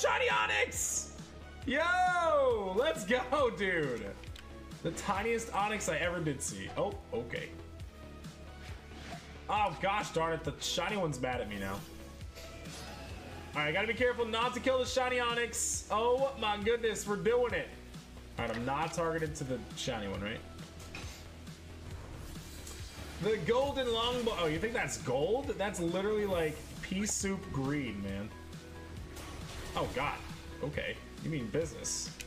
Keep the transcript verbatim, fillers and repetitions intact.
shiny Onyx! Yo, let's go, dude. The tiniest Onyx I ever did see. Oh, okay. Oh, gosh darn it. The shiny one's mad at me now. All right, I gotta be careful not to kill the shiny Onyx. Oh my goodness, we're doing it. All right, I'm not targeted to the shiny one, right? The golden longbow. Oh, you think that's gold? That's literally like pea soup green, man. Oh God. Okay, you mean business.